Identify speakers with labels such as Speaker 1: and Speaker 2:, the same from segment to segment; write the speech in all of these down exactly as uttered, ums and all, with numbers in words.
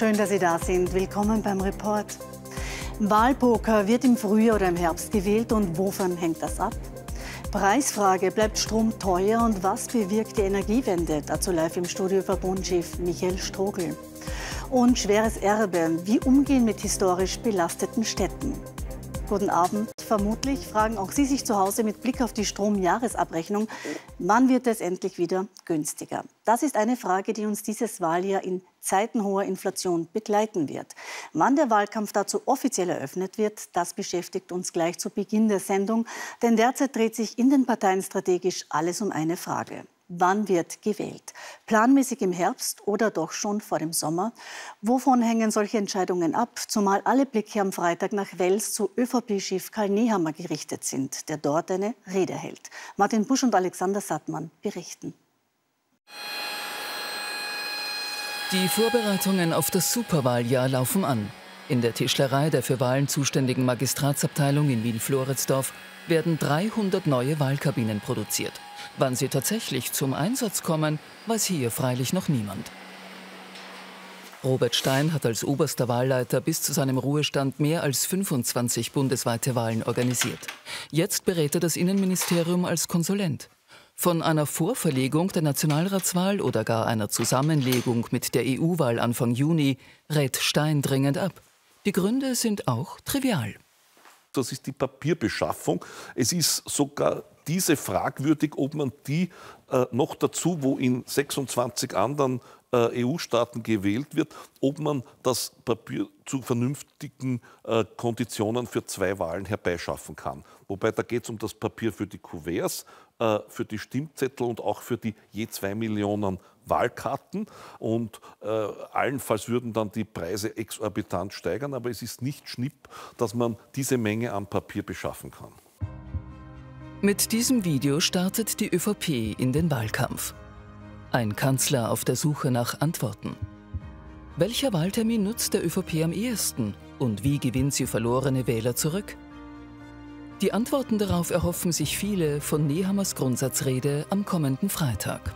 Speaker 1: Schön, dass Sie da sind. Willkommen beim Report. Wahlpoker, wird im Frühjahr oder im Herbst gewählt und wovon hängt das ab? Preisfrage, bleibt Strom teuer und was bewirkt die Energiewende? Dazu live im Studio Verbundchef Michael Strogl. Und schweres Erbe, wie umgehen mit historisch belasteten Städten? Guten Abend. Vermutlich fragen auch Sie sich zu Hause mit Blick auf die Stromjahresabrechnung, wann wird es endlich wieder günstiger? Das ist eine Frage, die uns dieses Wahljahr in Zeiten hoher Inflation begleiten wird. Wann der Wahlkampf dazu offiziell eröffnet wird, das beschäftigt uns gleich zu Beginn der Sendung. Denn derzeit dreht sich in den Parteien strategisch alles um eine Frage. Wann wird gewählt? Planmäßig im Herbst oder doch schon vor dem Sommer? Wovon hängen solche Entscheidungen ab? Zumal alle Blicke am Freitag nach Wels zu ÖVP-Chef Karl Nehammer gerichtet sind, der dort eine Rede hält. Martin Busch und Alexander Sattmann berichten.
Speaker 2: Die Vorbereitungen auf das Superwahljahr laufen an. In der Tischlerei der für Wahlen zuständigen Magistratsabteilung in Wien-Floridsdorf werden dreihundert neue Wahlkabinen produziert. Wann sie tatsächlich zum Einsatz kommen, weiß hier freilich noch niemand. Robert Stein hat als oberster Wahlleiter bis zu seinem Ruhestand mehr als fünfundzwanzig bundesweite Wahlen organisiert. Jetzt berät er das Innenministerium als Konsulent. Von einer Vorverlegung der Nationalratswahl oder gar einer Zusammenlegung mit der E U-Wahl Anfang Juni rät Stein dringend ab. Die Gründe sind auch trivial.
Speaker 3: Das ist die Papierbeschaffung. Es ist sogar diese fragwürdig, ob man die äh, noch dazu, wo in sechsundzwanzig anderen äh, E U-Staaten gewählt wird, ob man das Papier zu vernünftigen äh, Konditionen für zwei Wahlen herbeischaffen kann. Wobei da geht es um das Papier für die Kuverts, äh, für die Stimmzettel und auch für die je zwei Millionen Wahlkarten. Und äh, allenfalls würden dann die Preise exorbitant steigern, aber es ist nicht schnipp, dass man diese Menge an Papier beschaffen kann.
Speaker 2: Mit diesem Video startet die ÖVP in den Wahlkampf. Ein Kanzler auf der Suche nach Antworten. Welcher Wahltermin nutzt der ÖVP am ehesten und wie gewinnt sie verlorene Wähler zurück? Die Antworten darauf erhoffen sich viele von Nehammers Grundsatzrede am kommenden Freitag.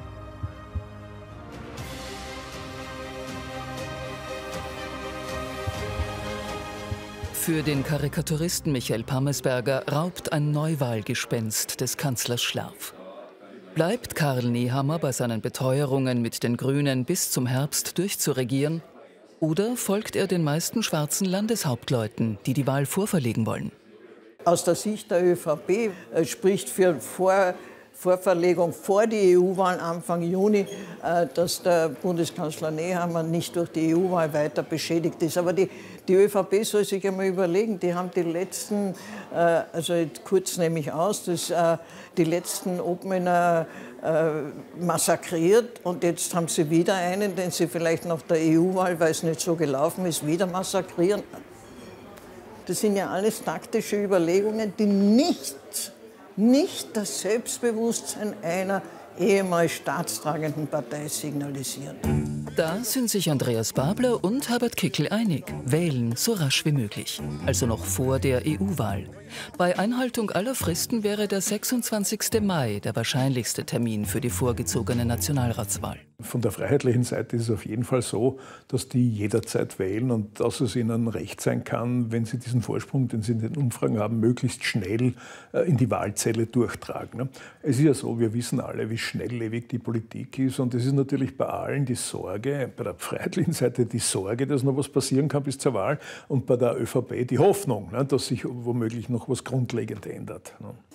Speaker 2: Für den Karikaturisten Michael Pammersberger raubt ein Neuwahlgespenst des Kanzlers Schlaf. Bleibt Karl Nehammer bei seinen Beteuerungen mit den Grünen bis zum Herbst durchzuregieren? Oder folgt er den meisten schwarzen Landeshauptleuten, die die Wahl vorverlegen wollen?
Speaker 4: Aus der Sicht der ÖVP äh, spricht für Vor Vorverlegung vor die E U-Wahl Anfang Juni, äh, dass der Bundeskanzler Nehammer nicht durch die E U-Wahl weiter beschädigt ist. Aber die, die ÖVP soll sich einmal überlegen, die haben die letzten, äh, also kurz nehme ich aus, das, äh, die letzten Obmänner äh, massakriert und jetzt haben sie wieder einen, den sie vielleicht nach der E U-Wahl, weil es nicht so gelaufen ist, wieder massakrieren. Das sind ja alles taktische Überlegungen, die nicht nicht das Selbstbewusstsein einer ehemals staatstragenden Partei signalisieren.
Speaker 2: Da sind sich Andreas Babler und Herbert Kickl einig. Wählen so rasch wie möglich. Also noch vor der E U-Wahl. Bei Einhaltung aller Fristen wäre der sechsundzwanzigste Mai der wahrscheinlichste Termin für die vorgezogene Nationalratswahl.
Speaker 5: Von der freiheitlichen Seite ist es auf jeden Fall so, dass die jederzeit wählen und dass es ihnen recht sein kann, wenn sie diesen Vorsprung, den sie in den Umfragen haben, möglichst schnell in die Wahlzelle durchtragen. Es ist ja so, wir wissen alle, wie schnelllebig die Politik ist und es ist natürlich bei allen die Sorge, bei der freiheitlichen Seite die Sorge, dass noch was passieren kann bis zur Wahl und bei der ÖVP die Hoffnung, dass sich womöglich noch was grundlegend ändert.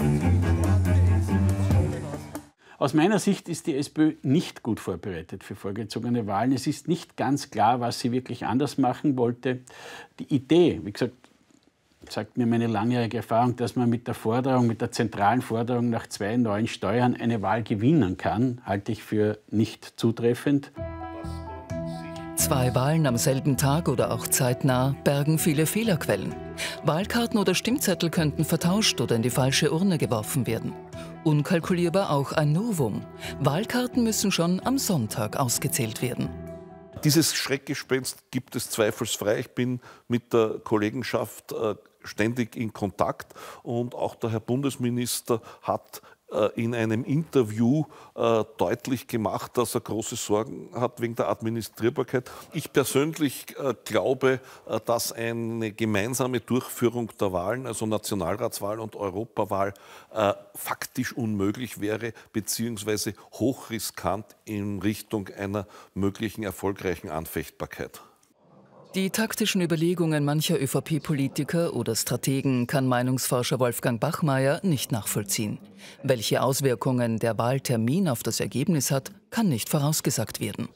Speaker 6: Aus meiner Sicht ist die SPÖ nicht gut vorbereitet für vorgezogene Wahlen. Es ist nicht ganz klar, was sie wirklich anders machen wollte. Die Idee, wie gesagt, sagt mir meine langjährige Erfahrung, dass man mit der Forderung, mit der zentralen Forderung nach zwei neuen Steuern eine Wahl gewinnen kann, halte ich für nicht zutreffend.
Speaker 2: Zwei Wahlen am selben Tag oder auch zeitnah bergen viele Fehlerquellen. Wahlkarten oder Stimmzettel könnten vertauscht oder in die falsche Urne geworfen werden. Unkalkulierbar auch ein Novum. Wahlkarten müssen schon am Sonntag ausgezählt werden.
Speaker 3: Dieses Schreckgespenst gibt es zweifelsfrei. Ich bin mit der Kollegenschaft äh, ständig in Kontakt und auch der Herr Bundesminister hat in einem Interview äh, deutlich gemacht, dass er große Sorgen hat wegen der Administrierbarkeit. Ich persönlich äh, glaube, äh, dass eine gemeinsame Durchführung der Wahlen, also Nationalratswahl und Europawahl, äh, faktisch unmöglich wäre, beziehungsweise hochriskant in Richtung einer möglichen erfolgreichen Anfechtbarkeit.
Speaker 2: Die taktischen Überlegungen mancher ÖVP-Politiker oder Strategen kann Meinungsforscher Wolfgang Bachmeier nicht nachvollziehen. Welche Auswirkungen der Wahltermin auf das Ergebnis hat, kann nicht vorausgesagt werden.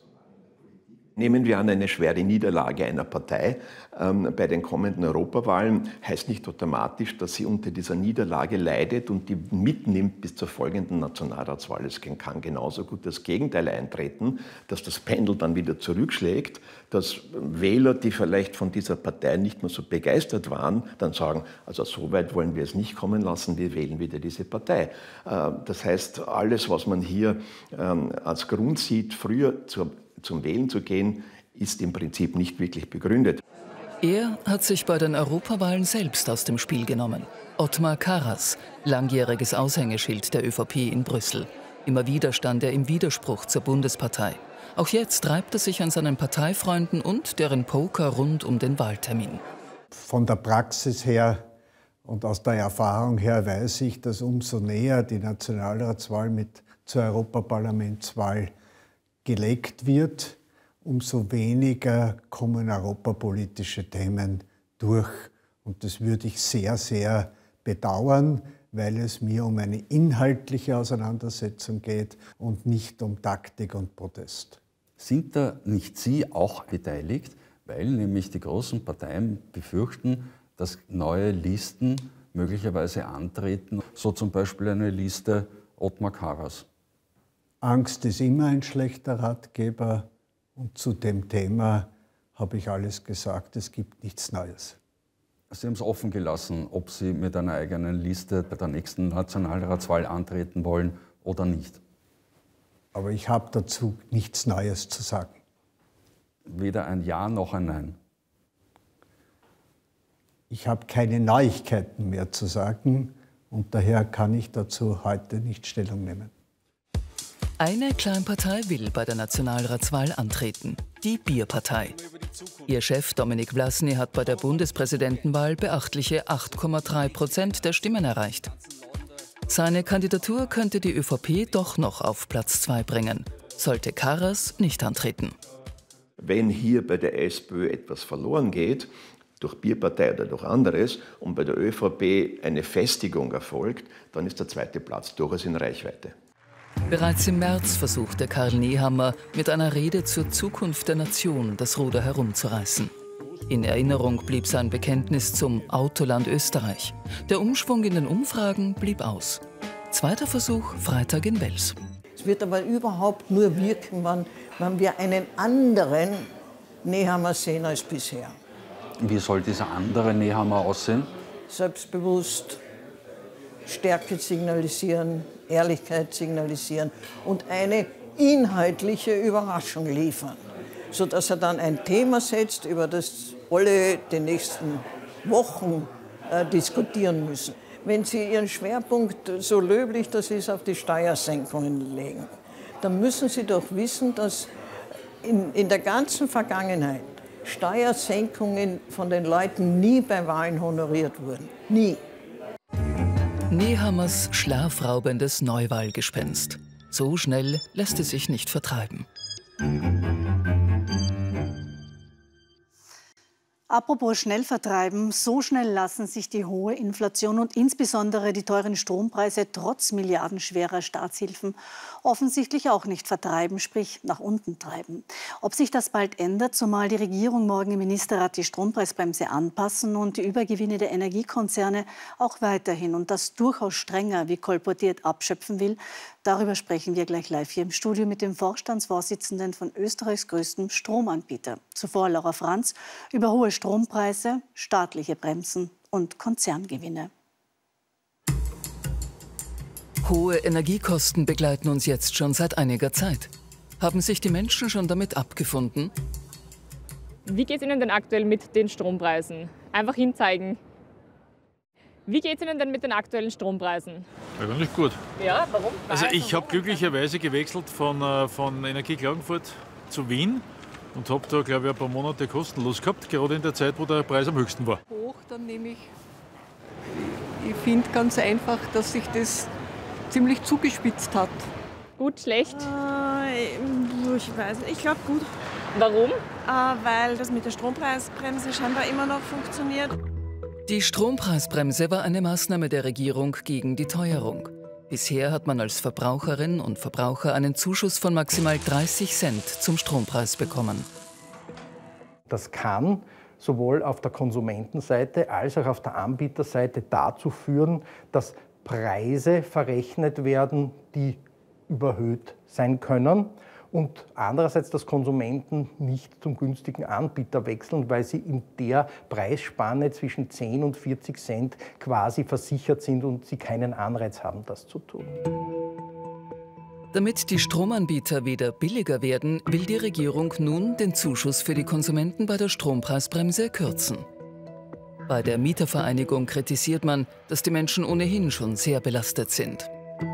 Speaker 7: Nehmen wir an, eine schwere Niederlage einer Partei ähm, bei den kommenden Europawahlen heißt nicht automatisch, dass sie unter dieser Niederlage leidet und die mitnimmt bis zur folgenden Nationalratswahl. Es kann genauso gut das Gegenteil eintreten, dass das Pendel dann wieder zurückschlägt, dass Wähler, die vielleicht von dieser Partei nicht mehr so begeistert waren, dann sagen, also so weit wollen wir es nicht kommen lassen, wir wählen wieder diese Partei. Äh, das heißt, alles, was man hier ähm, als Grund sieht, früher zur zum Wählen zu gehen, ist im Prinzip nicht wirklich begründet.
Speaker 2: Er hat sich bei den Europawahlen selbst aus dem Spiel genommen. Ottmar Karas, langjähriges Aushängeschild der ÖVP in Brüssel. Immer wieder stand er im Widerspruch zur Bundespartei. Auch jetzt reibt er sich an seinen Parteifreunden und deren Poker rund um den Wahltermin.
Speaker 8: Von der Praxis her und aus der Erfahrung her weiß ich, dass umso näher die Nationalratswahl mit zur Europaparlamentswahl gelegt wird, umso weniger kommen europapolitische Themen durch. Und das würde ich sehr, sehr bedauern, weil es mir um eine inhaltliche Auseinandersetzung geht und nicht um Taktik und Protest.
Speaker 9: Sind da nicht Sie auch beteiligt, weil nämlich die großen Parteien befürchten, dass neue Listen möglicherweise antreten, so zum Beispiel eine Liste Ottmar Karas?
Speaker 8: Angst ist immer ein schlechter Ratgeber und zu dem Thema habe ich alles gesagt, es gibt nichts Neues.
Speaker 9: Sie haben es offen gelassen, ob Sie mit einer eigenen Liste bei der nächsten Nationalratswahl antreten wollen oder nicht.
Speaker 8: Aber ich habe dazu nichts Neues zu sagen.
Speaker 9: Weder ein Ja noch ein Nein.
Speaker 8: Ich habe keine Neuigkeiten mehr zu sagen und daher kann ich dazu heute nicht Stellung nehmen.
Speaker 2: Eine Kleinpartei will bei der Nationalratswahl antreten, die Bierpartei. Ihr Chef Dominik Vlasny hat bei der Bundespräsidentenwahl beachtliche acht Komma drei Prozent der Stimmen erreicht. Seine Kandidatur könnte die ÖVP doch noch auf Platz zwei bringen, sollte Karas nicht antreten.
Speaker 7: Wenn hier bei der SPÖ etwas verloren geht, durch Bierpartei oder durch anderes, und bei der ÖVP eine Festigung erfolgt, dann ist der zweite Platz durchaus in Reichweite.
Speaker 2: Bereits im März versuchte Karl Nehammer mit einer Rede zur Zukunft der Nation das Ruder herumzureißen. In Erinnerung blieb sein Bekenntnis zum Autoland Österreich. Der Umschwung in den Umfragen blieb aus. Zweiter Versuch Freitag in Wels.
Speaker 4: Es wird aber überhaupt nur wirken, wenn, wenn wir einen anderen Nehammer sehen als bisher.
Speaker 9: Wie soll dieser andere Nehammer aussehen?
Speaker 4: Selbstbewusst, Stärke signalisieren, Ehrlichkeit signalisieren und eine inhaltliche Überraschung liefern, sodass er dann ein Thema setzt, über das alle die nächsten Wochen äh, diskutieren müssen. Wenn Sie Ihren Schwerpunkt, so löblich das ist, auf die Steuersenkungen legen, dann müssen Sie doch wissen, dass in, in der ganzen Vergangenheit Steuersenkungen von den Leuten nie bei Wahlen honoriert wurden. Nie.
Speaker 2: Nehammers schlafraubendes Neuwahlgespenst. So schnell lässt es sich nicht vertreiben.
Speaker 1: Apropos schnell vertreiben, so schnell lassen sich die hohe Inflation und insbesondere die teuren Strompreise trotz milliardenschwerer Staatshilfen offensichtlich auch nicht vertreiben, sprich nach unten treiben. Ob sich das bald ändert, zumal die Regierung morgen im Ministerrat die Strompreisbremse anpassen und die Übergewinne der Energiekonzerne auch weiterhin und das durchaus strenger wie kolportiert abschöpfen will, darüber sprechen wir gleich live hier im Studio mit dem Vorstandsvorsitzenden von Österreichs größtem Stromanbieter. Zuvor Laura Franz über hohe Strompreise, staatliche Bremsen und Konzerngewinne.
Speaker 2: Hohe Energiekosten begleiten uns jetzt schon seit einiger Zeit. Haben sich die Menschen schon damit abgefunden?
Speaker 10: Wie geht es Ihnen denn aktuell mit den Strompreisen? Einfach hinzeigen. Wie geht es Ihnen denn mit den aktuellen Strompreisen?
Speaker 11: Eigentlich gut.
Speaker 10: Ja, warum?
Speaker 11: Also ich habe glücklicherweise gewechselt von, äh, von Energie Klagenfurt zu Wien und habe da, glaube ich, ein paar Monate kostenlos gehabt, gerade in der Zeit, wo der Preis am höchsten war.
Speaker 12: Hoch, dann nehme ich, ich finde ganz einfach, dass sich das ziemlich zugespitzt hat.
Speaker 10: Gut, schlecht?
Speaker 13: Äh, ich weiß nicht, ich glaube gut.
Speaker 10: Warum?
Speaker 13: Äh, weil das mit der Strompreisbremse scheinbar immer noch funktioniert.
Speaker 2: Die Strompreisbremse war eine Maßnahme der Regierung gegen die Teuerung. Bisher hat man als Verbraucherin und Verbraucher einen Zuschuss von maximal dreißig Cent zum Strompreis bekommen.
Speaker 14: Das kann sowohl auf der Konsumentenseite als auch auf der Anbieterseite dazu führen, dass Preise verrechnet werden, die überhöht sein können. Und andererseits, dass Konsumenten nicht zum günstigen Anbieter wechseln, weil sie in der Preisspanne zwischen zehn und vierzig Cent quasi versichert sind und sie keinen Anreiz haben, das zu tun.
Speaker 2: Damit die Stromanbieter wieder billiger werden, will die Regierung nun den Zuschuss für die Konsumenten bei der Strompreisbremse kürzen. Bei der Mietervereinigung kritisiert man, dass die Menschen ohnehin schon sehr belastet sind.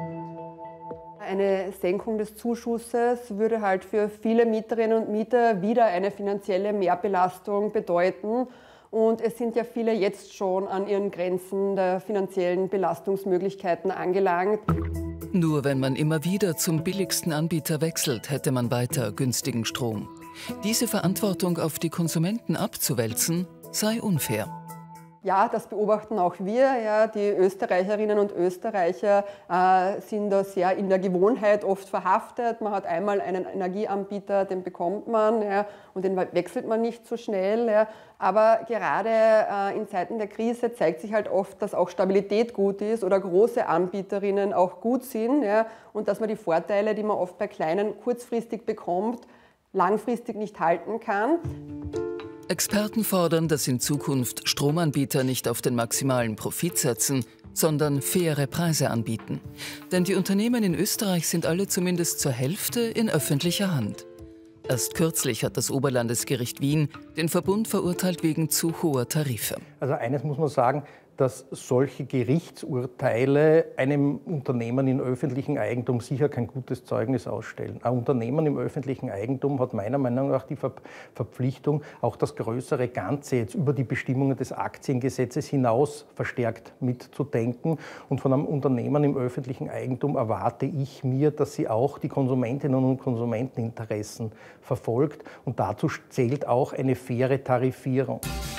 Speaker 15: Eine Senkung des Zuschusses würde halt für viele Mieterinnen und Mieter wieder eine finanzielle Mehrbelastung bedeuten. Und es sind ja viele jetzt schon an ihren Grenzen der finanziellen Belastungsmöglichkeiten angelangt.
Speaker 2: Nur wenn man immer wieder zum billigsten Anbieter wechselt, hätte man weiter günstigen Strom. Diese Verantwortung auf die Konsumenten abzuwälzen, sei unfair.
Speaker 15: Ja, das beobachten auch wir. Ja, die Österreicherinnen und Österreicher äh, sind da sehr in der Gewohnheit oft verhaftet. Man hat einmal einen Energieanbieter, den bekommt man, ja, und den wechselt man nicht so schnell. Ja. Aber gerade äh, in Zeiten der Krise zeigt sich halt oft, dass auch Stabilität gut ist oder große Anbieterinnen auch gut sind, ja, und dass man die Vorteile, die man oft bei kleinen kurzfristig bekommt, langfristig nicht halten kann.
Speaker 2: Experten fordern, dass in Zukunft Stromanbieter nicht auf den maximalen Profit setzen, sondern faire Preise anbieten. Denn die Unternehmen in Österreich sind alle zumindest zur Hälfte in öffentlicher Hand. Erst kürzlich hat das Oberlandesgericht Wien den Verbund verurteilt wegen zu hoher Tarife.
Speaker 14: Also eines muss man sagen, dass solche Gerichtsurteile einem Unternehmen in öffentlichem Eigentum sicher kein gutes Zeugnis ausstellen. Ein Unternehmen im öffentlichen Eigentum hat meiner Meinung nach die Verpflichtung, auch das größere Ganze jetzt über die Bestimmungen des Aktiengesetzes hinaus verstärkt mitzudenken. Und von einem Unternehmen im öffentlichen Eigentum erwarte ich mir, dass sie auch die Konsumentinnen und Konsumenteninteressen verfolgt. Und dazu zählt auch eine faire Tarifierung.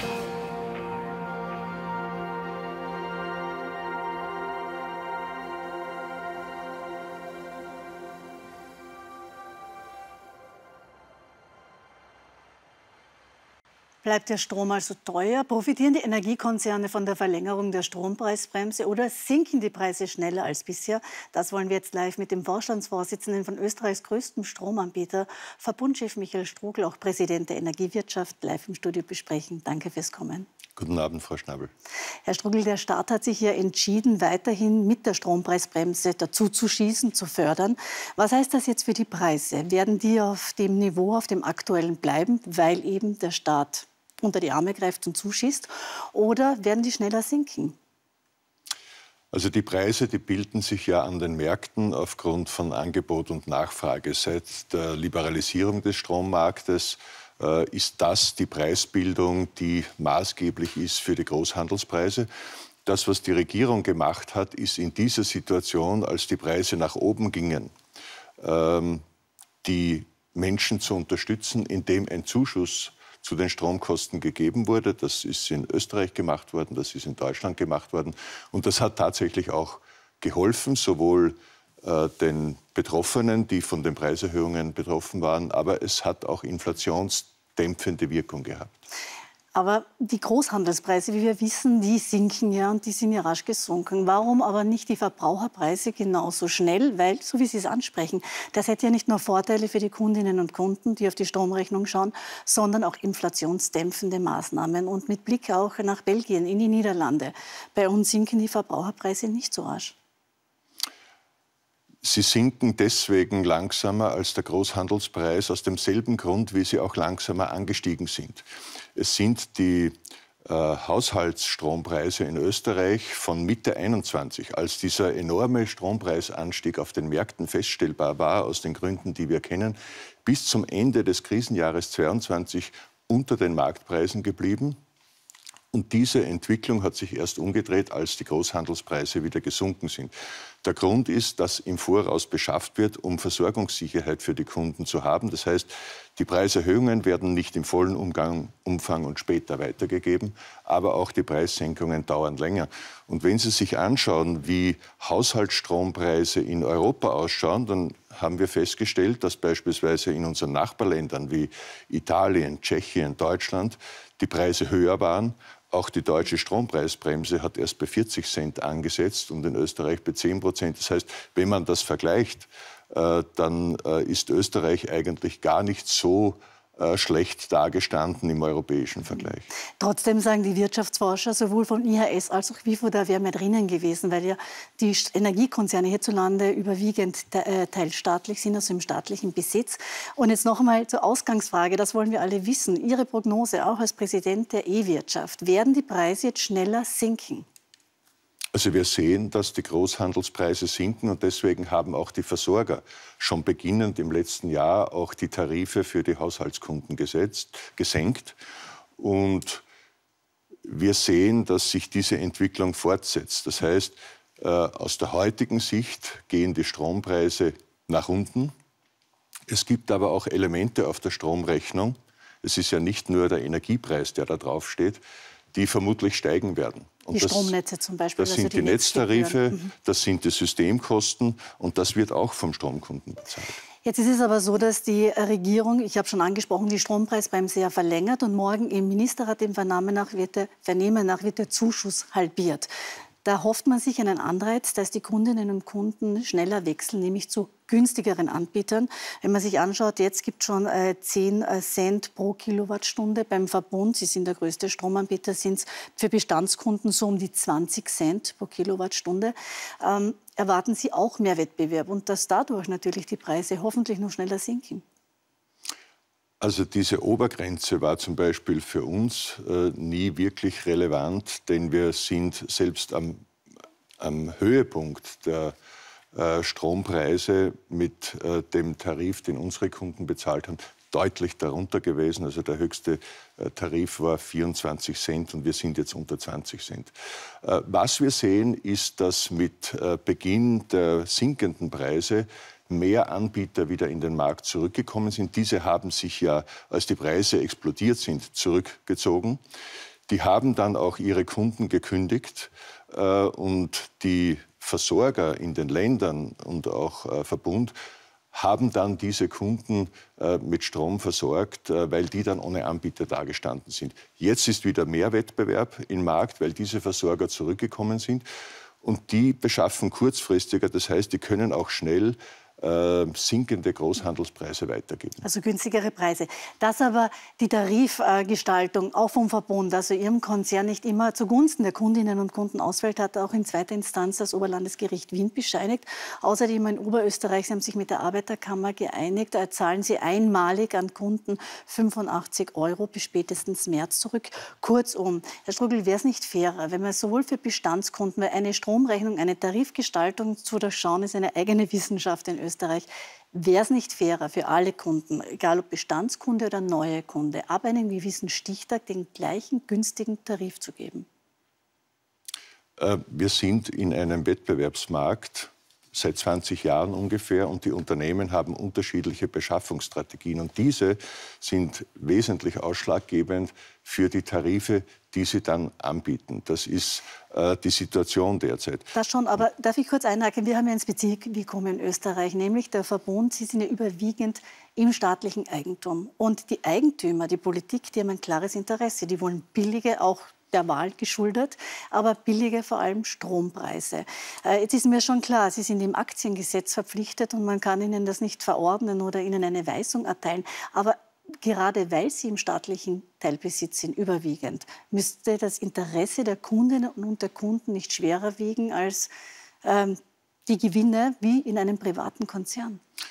Speaker 1: Bleibt der Strom also teuer? Profitieren die Energiekonzerne von der Verlängerung der Strompreisbremse oder sinken die Preise schneller als bisher? Das wollen wir jetzt live mit dem Vorstandsvorsitzenden von Österreichs größtem Stromanbieter, Verbundchef Michael Strugl, auch Präsident der Energiewirtschaft, live im Studio besprechen. Danke fürs Kommen.
Speaker 16: Guten Abend, Frau Schnabel.
Speaker 1: Herr Strugl, der Staat hat sich ja entschieden, weiterhin mit der Strompreisbremse dazu zu schießen, zu fördern. Was heißt das jetzt für die Preise? Werden die auf dem Niveau, auf dem aktuellen bleiben, weil eben der Staat unter die Arme greift und zuschießt, oder werden die schneller sinken?
Speaker 16: Also die Preise, die bilden sich ja an den Märkten aufgrund von Angebot und Nachfrage. Seit der Liberalisierung des Strommarktes äh, ist das die Preisbildung, die maßgeblich ist für die Großhandelspreise. Das, was die Regierung gemacht hat, ist in dieser Situation, als die Preise nach oben gingen, ähm, die Menschen zu unterstützen, indem ein Zuschuss zu den Stromkosten gegeben wurde. Das ist in Österreich gemacht worden, das ist in Deutschland gemacht worden. Und das hat tatsächlich auch geholfen, sowohl äh, den Betroffenen, die von den Preiserhöhungen betroffen waren, aber es hat auch inflationsdämpfende Wirkung gehabt.
Speaker 1: Aber die Großhandelspreise, wie wir wissen, die sinken ja und die sind ja rasch gesunken. Warum aber nicht die Verbraucherpreise genauso schnell? Weil, so wie Sie es ansprechen, das hätte ja nicht nur Vorteile für die Kundinnen und Kunden, die auf die Stromrechnung schauen, sondern auch inflationsdämpfende Maßnahmen. Und mit Blick auch nach Belgien, in die Niederlande. Bei uns sinken die Verbraucherpreise nicht so rasch.
Speaker 16: Sie sinken deswegen langsamer als der Großhandelspreis, aus demselben Grund, wie sie auch langsamer angestiegen sind. Es sind die äh, Haushaltsstrompreise in Österreich von Mitte einundzwanzig, als dieser enorme Strompreisanstieg auf den Märkten feststellbar war, aus den Gründen, die wir kennen, bis zum Ende des Krisenjahres zweiundzwanzig unter den Marktpreisen geblieben. Und diese Entwicklung hat sich erst umgedreht, als die Großhandelspreise wieder gesunken sind. Der Grund ist, dass im Voraus beschafft wird, um Versorgungssicherheit für die Kunden zu haben. Das heißt, die Preiserhöhungen werden nicht im vollen Umgang, Umfang und später weitergegeben, aber auch die Preissenkungen dauern länger. Und wenn Sie sich anschauen, wie Haushaltsstrompreise in Europa ausschauen, dann haben wir festgestellt, dass beispielsweise in unseren Nachbarländern wie Italien, Tschechien, Deutschland die Preise höher waren. Auch die deutsche Strompreisbremse hat erst bei vierzig Cent angesetzt und in Österreich bei zehn Prozent. Das heißt, wenn man das vergleicht, äh, dann äh, ist Österreich eigentlich gar nicht so äh, schlecht dagestanden im europäischen Vergleich.
Speaker 1: Trotzdem sagen die Wirtschaftsforscher, sowohl von I H S als auch W I F O, da wäre mehr drinnen gewesen, weil ja die Energiekonzerne hierzulande überwiegend te teilstaatlich sind, also im staatlichen Besitz. Und jetzt noch einmal zur Ausgangsfrage, das wollen wir alle wissen. Ihre Prognose auch als Präsident der E-Wirtschaft, werden die Preise jetzt schneller sinken?
Speaker 16: Also wir sehen, dass die Großhandelspreise sinken und deswegen haben auch die Versorger schon beginnend im letzten Jahr auch die Tarife für die Haushaltskunden gesetzt, gesenkt. Und wir sehen, dass sich diese Entwicklung fortsetzt. Das heißt, äh, aus der heutigen Sicht gehen die Strompreise nach unten. Es gibt aber auch Elemente auf der Stromrechnung. Es ist ja nicht nur der Energiepreis, der da drauf steht, die vermutlich steigen werden. Und
Speaker 1: die
Speaker 16: das,
Speaker 1: Stromnetze zum Beispiel.
Speaker 16: Das
Speaker 1: also
Speaker 16: sind
Speaker 1: die
Speaker 16: die Netztarife,
Speaker 1: mhm.
Speaker 16: das sind die Systemkosten und das wird auch vom Stromkunden bezahlt.
Speaker 1: Jetzt ist es aber so, dass die Regierung, ich habe schon angesprochen, die Strompreisbremse ja verlängert und morgen im Ministerrat dem Vernehmen nach wird der, Vernehmen nach wird der Zuschuss halbiert. Da hofft man sich einen Anreiz, dass die Kundinnen und Kunden schneller wechseln, nämlich zu günstigeren Anbietern. Wenn man sich anschaut, jetzt gibt es schon äh, zehn Cent pro Kilowattstunde. Beim Verbund, Sie sind der größte Stromanbieter, sind es für Bestandskunden so um die zwanzig Cent pro Kilowattstunde. Ähm, erwarten Sie auch mehr Wettbewerb und dass dadurch natürlich die Preise hoffentlich noch schneller sinken?
Speaker 16: Also diese Obergrenze war zum Beispiel für uns äh, nie wirklich relevant, denn wir sind selbst am, am Höhepunkt der äh, Strompreise mit äh, dem Tarif, den unsere Kunden bezahlt haben, deutlich darunter gewesen. Also der höchste äh, Tarif war vierundzwanzig Cent und wir sind jetzt unter zwanzig Cent. Äh, was wir sehen, ist, dass mit äh, Beginn der sinkenden Preise mehr Anbieter wieder in den Markt zurückgekommen sind. Diese haben sich ja, als die Preise explodiert sind, zurückgezogen. Die haben dann auch ihre Kunden gekündigt äh, und die Versorger in den Ländern und auch äh, Verbund haben dann diese Kunden äh, mit Strom versorgt, äh, weil die dann ohne Anbieter dagestanden sind. Jetzt ist wieder mehr Wettbewerb im Markt, weil diese Versorger zurückgekommen sind und die beschaffen kurzfristiger. Das heißt, die können auch schnell Äh, sinkende Großhandelspreise weitergeben.
Speaker 1: Also günstigere Preise. Dass aber die Tarifgestaltung auch vom Verbund, also Ihrem Konzern, nicht immer zugunsten der Kundinnen und Kunden ausfällt, hat auch in zweiter Instanz das Oberlandesgericht Wien bescheinigt. Außerdem in Oberösterreich, Sie haben sich mit der Arbeiterkammer geeinigt, da zahlen Sie einmalig an Kunden fünfundachtzig Euro bis spätestens März zurück. Kurzum, Herr Strugl, wäre es nicht fairer, wenn man sowohl für Bestandskunden, weil eine Stromrechnung, eine Tarifgestaltung zu durchschauen ist eine eigene Wissenschaft in Österreich, wäre es nicht fairer für alle Kunden, egal ob Bestandskunde oder neue Kunde, ab einem gewissen Stichtag den gleichen günstigen Tarif zu geben?
Speaker 16: Äh, wir sind in einem Wettbewerbsmarkt seit zwanzig Jahren ungefähr und die Unternehmen haben unterschiedliche Beschaffungsstrategien und diese sind wesentlich ausschlaggebend für die Tarife, die sie dann anbieten. Das ist äh, die Situation derzeit.
Speaker 1: Das schon, aber darf ich kurz einhaken? Wir haben ja ein Spezifikum in Österreich, nämlich der Verbund, Sie sind ja überwiegend im staatlichen Eigentum. Und die Eigentümer, die Politik, die haben ein klares Interesse. Die wollen billige, auch der Wahl geschuldet, aber billige vor allem Strompreise. Äh, jetzt ist mir schon klar, Sie sind im Aktiengesetz verpflichtet und man kann Ihnen das nicht verordnen oder Ihnen eine Weisung erteilen. Aber gerade weil Sie im staatlichen Teilbesitz sind, überwiegend, müsste das Interesse der Kundinnen und der Kunden nicht schwerer wiegen als ähm, die Gewinne wie in einem privaten Konzern?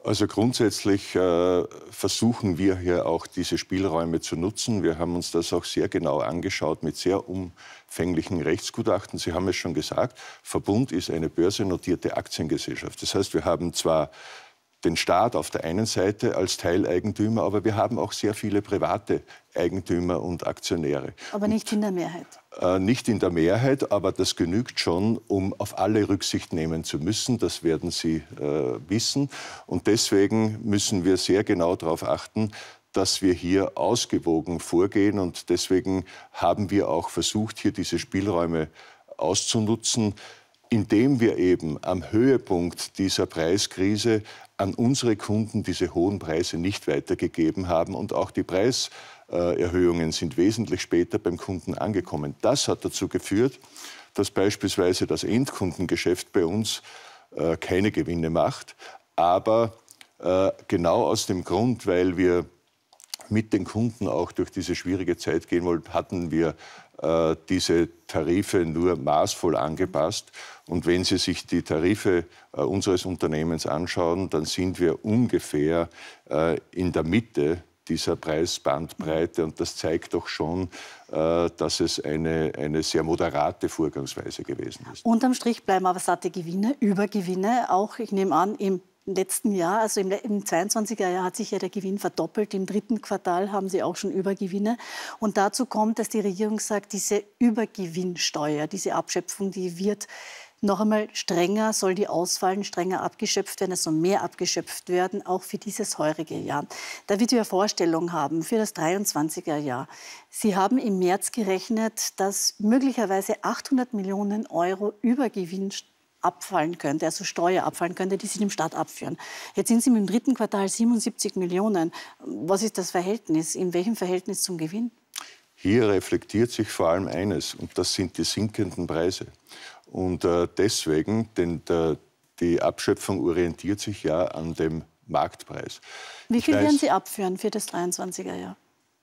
Speaker 16: Also grundsätzlich äh, versuchen wir hier auch diese Spielräume zu nutzen. Wir haben uns das auch sehr genau angeschaut mit sehr umfänglichen Rechtsgutachten. Sie haben es schon gesagt, Verbund ist eine börsennotierte Aktiengesellschaft. Das heißt, wir haben zwar den Staat auf der einen Seite als Teileigentümer, aber wir haben auch sehr viele private Eigentümer und Aktionäre.
Speaker 1: Aber nicht in der Mehrheit.
Speaker 16: Äh, nicht in der Mehrheit, aber das genügt schon, um auf alle Rücksicht nehmen zu müssen. Das werden Sie äh, wissen. Und deswegen müssen wir sehr genau darauf achten, dass wir hier ausgewogen vorgehen. Und deswegen haben wir auch versucht, hier diese Spielräume auszunutzen, indem wir eben am Höhepunkt dieser Preiskrise an unsere Kunden diese hohen Preise nicht weitergegeben haben. Und auch die Preiserhöhungen sind wesentlich später beim Kunden angekommen. Das hat dazu geführt, dass beispielsweise das Endkundengeschäft bei uns äh, keine Gewinne macht. Aber äh, genau aus dem Grund, weil wir mit den Kunden auch durch diese schwierige Zeit gehen wollten, hatten wir äh, diese Tarife nur maßvoll angepasst. Und wenn Sie sich die Tarife äh, unseres Unternehmens anschauen, dann sind wir ungefähr äh, in der Mitte dieser Preisbandbreite. Und das zeigt doch schon, äh, dass es eine, eine sehr moderate Vorgangsweise gewesen ist.
Speaker 1: Unterm Strich bleiben aber satte Gewinne, Übergewinne. Auch, ich nehme an, im letzten Jahr, also im, im zweiundzwanziger Jahr, hat sich ja der Gewinn verdoppelt. Im dritten Quartal haben Sie auch schon Übergewinne. Und dazu kommt, dass die Regierung sagt, diese Übergewinnsteuer, diese Abschöpfung, die wird noch einmal strenger, soll die ausfallen, strenger abgeschöpft werden, also mehr abgeschöpft werden, auch für dieses heurige Jahr. Da wird ja Vorstellung haben für das dreiundzwanziger Jahr. Sie haben im März gerechnet, dass möglicherweise achthundert Millionen Euro Übergewinn abfallen könnte, also Steuer abfallen könnte, die Sie dem Staat abführen. Jetzt sind Sie im dritten Quartal siebenundsiebzig Millionen. Was ist das Verhältnis? In welchem Verhältnis zum Gewinn?
Speaker 16: Hier reflektiert sich vor allem eines, und das sind die sinkenden Preise. Und äh, deswegen, denn der, die Abschöpfung orientiert sich ja an dem Marktpreis.
Speaker 1: Wie viel
Speaker 16: ich weiß,
Speaker 1: werden Sie abführen für das dreiundzwanziger Jahr?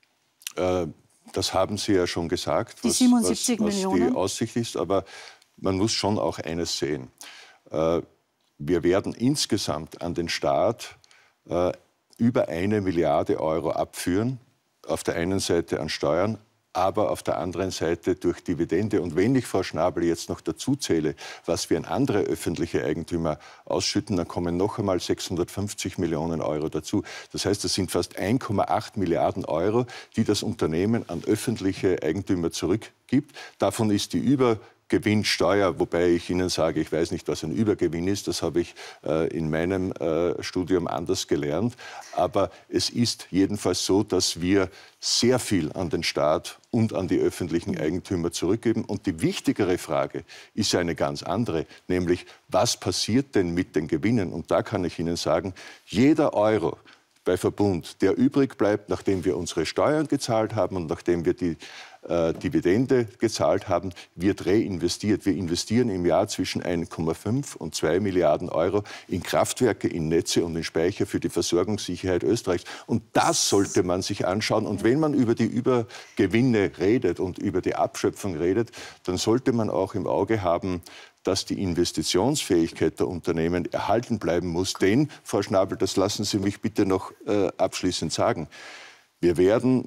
Speaker 16: Äh, das haben Sie ja schon gesagt,
Speaker 1: die
Speaker 16: was,
Speaker 1: siebenundsiebzig
Speaker 16: was, was
Speaker 1: Millionen?
Speaker 16: die Aussicht ist. Aber man muss schon auch eines sehen. Äh, wir werden insgesamt an den Staat äh, über eine Milliarde Euro abführen. Auf der einen Seite an Steuern, aber auf der anderen Seite durch Dividende. Und wenn ich, Frau Schnabel, jetzt noch dazu zähle, was wir an andere öffentliche Eigentümer ausschütten, dann kommen noch einmal sechshundertfünfzig Millionen Euro dazu. Das heißt, das sind fast eins Komma acht Milliarden Euro, die das Unternehmen an öffentliche Eigentümer zurückgibt. Davon ist die Über Gewinnsteuer, wobei ich Ihnen sage, ich weiß nicht, was ein Übergewinn ist, das habe ich äh, in meinem äh, Studium anders gelernt. Aber es ist jedenfalls so, dass wir sehr viel an den Staat und an die öffentlichen Eigentümer zurückgeben. Und die wichtigere Frage ist ja eine ganz andere, nämlich was passiert denn mit den Gewinnen? Und da kann ich Ihnen sagen, jeder Euro bei Verbund, der übrig bleibt, nachdem wir unsere Steuern gezahlt haben und nachdem wir die äh, Dividende gezahlt haben, wird reinvestiert. Wir investieren im Jahr zwischen eins Komma fünf und zwei Milliarden Euro in Kraftwerke, in Netze und in Speicher für die Versorgungssicherheit Österreichs. Und das sollte man sich anschauen. Und wenn man über die Übergewinne redet und über die Abschöpfung redet, dann sollte man auch im Auge haben, dass die Investitionsfähigkeit der Unternehmen erhalten bleiben muss. Denn, Frau Schnabel, das lassen Sie mich bitte noch äh, abschließend sagen, wir werden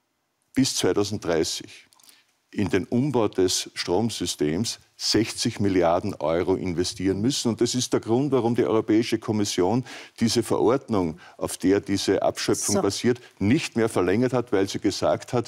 Speaker 16: bis zweitausenddreißig in den Umbau des Stromsystems sechzig Milliarden Euro investieren müssen. Und das ist der Grund, warum die Europäische Kommission diese Verordnung, auf der diese Abschöpfung so. basiert, nicht mehr verlängert hat, weil sie gesagt hat,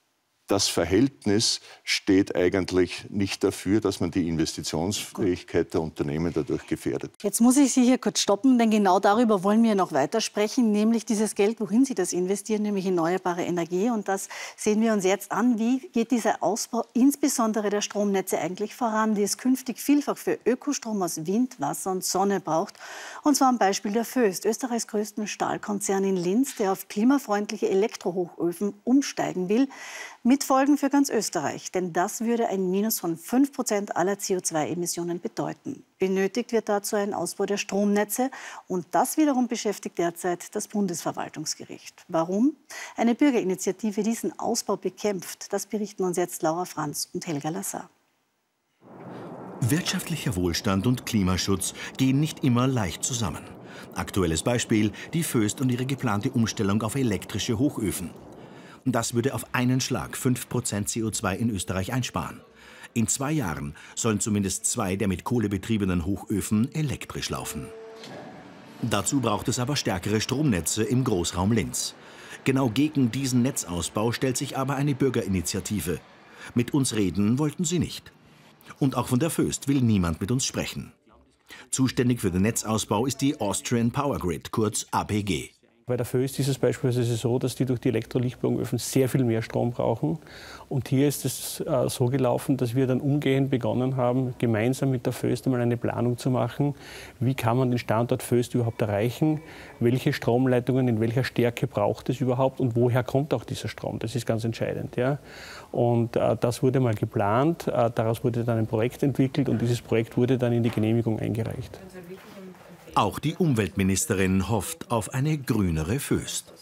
Speaker 16: das Verhältnis steht eigentlich nicht dafür, dass man die Investitionsfähigkeit der Unternehmen dadurch gefährdet.
Speaker 1: Jetzt muss ich Sie hier kurz stoppen, denn genau darüber wollen wir noch weiter sprechen, nämlich dieses Geld, wohin Sie das investieren, nämlich in erneuerbare Energie. Und das sehen wir uns jetzt an. Wie geht dieser Ausbau insbesondere der Stromnetze eigentlich voran, die es künftig vielfach für Ökostrom aus Wind, Wasser und Sonne braucht? Und zwar am Beispiel der Voest, Österreichs größten Stahlkonzern in Linz, der auf klimafreundliche Elektrohochöfen umsteigen will, mit Folgen für ganz Österreich. Denn das würde ein Minus von fünf Prozent aller C O zwei Emissionen bedeuten. Benötigt wird dazu ein Ausbau der Stromnetze. Und das wiederum beschäftigt derzeit das Bundesverwaltungsgericht. Warum? Eine Bürgerinitiative diesen Ausbau bekämpft. Das berichten uns jetzt Laura Franz und Helga Lassar.
Speaker 17: Wirtschaftlicher Wohlstand und Klimaschutz gehen nicht immer leicht zusammen. Aktuelles Beispiel, die Voest und ihre geplante Umstellung auf elektrische Hochöfen. Das würde auf einen Schlag fünf Prozent C O zwei in Österreich einsparen. In zwei Jahren sollen zumindest zwei der mit Kohle betriebenen Hochöfen elektrisch laufen. Dazu braucht es aber stärkere Stromnetze im Großraum Linz. Genau gegen diesen Netzausbau stellt sich aber eine Bürgerinitiative. Mit uns reden wollten sie nicht. Und auch von der Voest will niemand mit uns sprechen. Zuständig für den Netzausbau ist die Austrian Power Grid, kurz A P G.
Speaker 18: Bei der Voest ist es beispielsweise so, dass die durch die Elektrolichtbogenöfen sehr viel mehr Strom brauchen. Und hier ist es äh, so gelaufen, dass wir dann umgehend begonnen haben, gemeinsam mit der Voest einmal eine Planung zu machen. Wie kann man den Standort Voest überhaupt erreichen? Welche Stromleitungen in welcher Stärke braucht es überhaupt? Und woher kommt auch dieser Strom? Das ist ganz entscheidend. Ja? Und äh, das wurde mal geplant. Äh, daraus wurde dann ein Projekt entwickelt und dieses Projekt wurde dann in die Genehmigung eingereicht.
Speaker 17: Auch die Umweltministerin hofft auf eine grünere Voest.